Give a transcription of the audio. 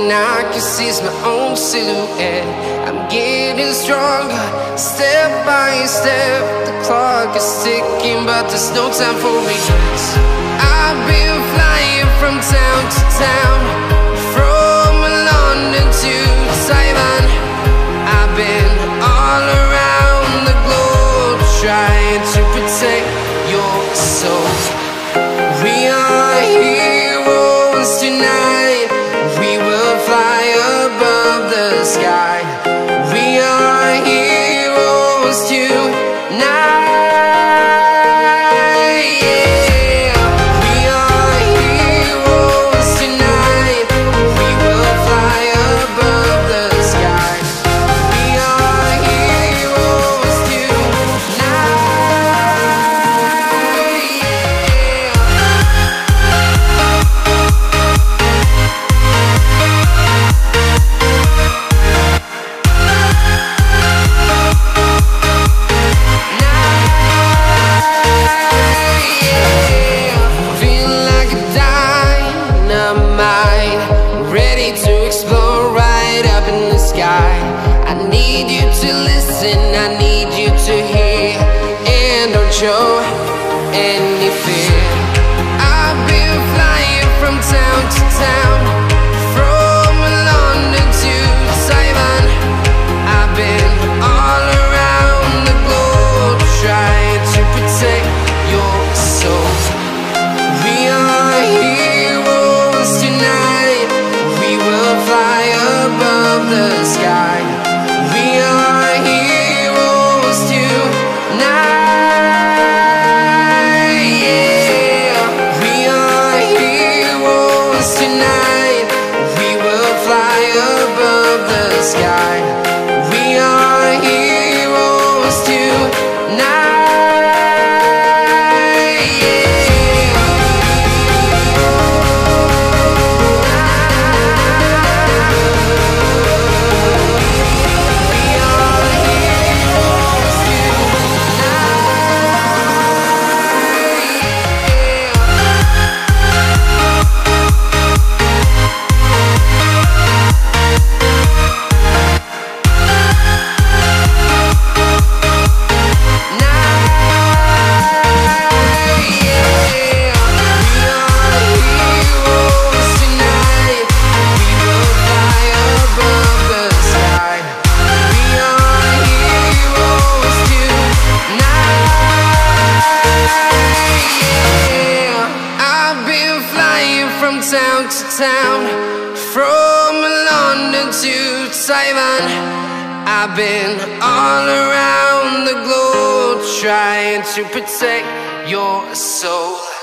and I can seize my own silhouette. I'm getting stronger, step by step. The clock is ticking, but there's no time for regrets. I've been flying from town to town, from London to Taiwan. I've been all around the globe, trying to protect your soul. We are heroes tonight. We will fly above the sky. We are heroes tonight. I need you to listen, I need you to hear, and don't show any fear. I've been flying from town to town, from London to Taiwan. I've been all around the globe, trying to protect your soul. We are heroes tonight. We will fly above the sky. We are heroes tonight. Yeah, we are heroes tonight. We will fly above the sky. We are heroes tonight. Town to town, from London to Taiwan. I've been all around the globe, trying to protect your soul.